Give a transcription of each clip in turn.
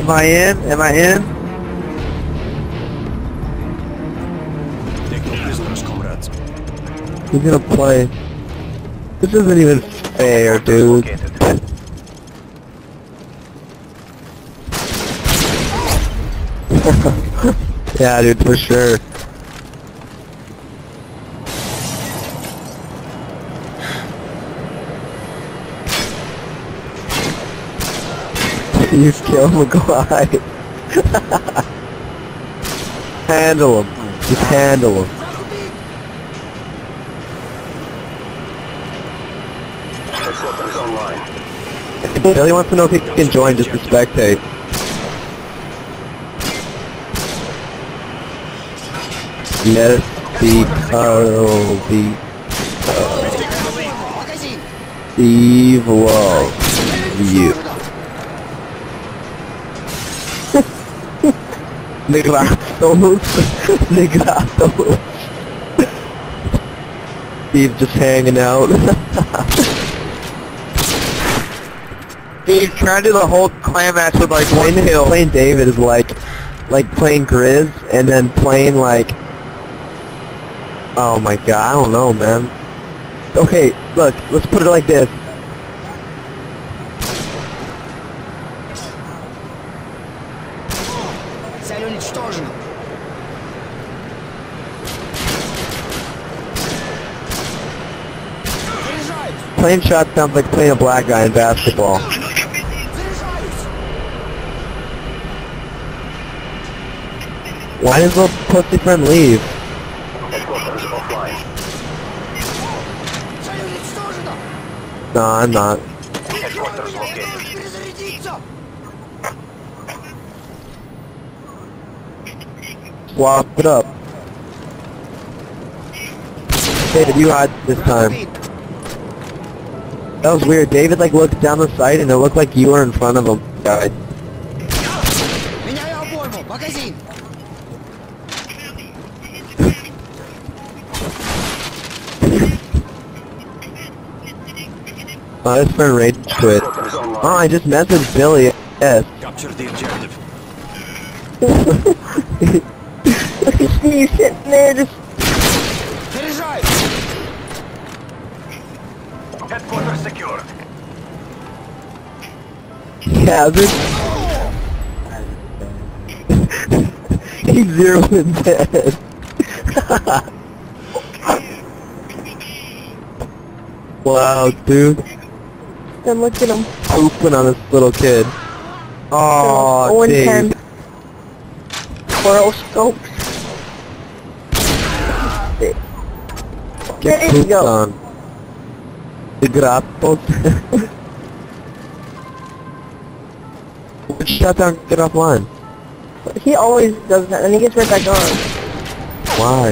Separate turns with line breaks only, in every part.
Am I in? Am I in? He's gonna play. This isn't even fair, dude. Yeah, dude, for sure. You kill McGuire. Handle him. Just handle him. Billy wants to know if he can join just to spectate. Yes, Steve loves you. Negratos. Negratos. Steve just hanging out. He's trying to do the whole clan match with like one kill. Playing David is like playing Grizz and then playing like, oh my god, I don't know, man. Okay, look, let's put it like this. Playing shot sounds like playing a black guy in basketball. Why does little pussy friend leave? No, I'm not. Swap it up. David, you hide this time. That was weird. David like looked down the sight and it looked like you were in front of him. Guy. Oh, his friend rage quit. Oh, I just messaged Billy. Yes.
Capture the objective.
Look at Steve sitting there just...
Headquarters secured.
Yeah, this... He's 0 and 10. Wow, dude.
And look at him.
Pooping on this little kid. Oh, Dave.
Horoscopes.
Get
There you
pooped
go.
on. The grapples. Shut down, get offline.
He always does that, and he gets right back on.
Why?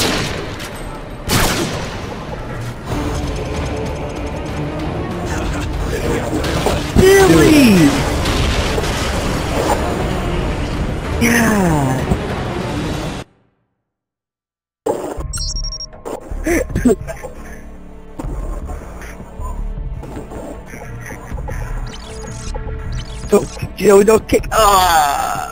Billy! Yeah. Don't kick. Ah.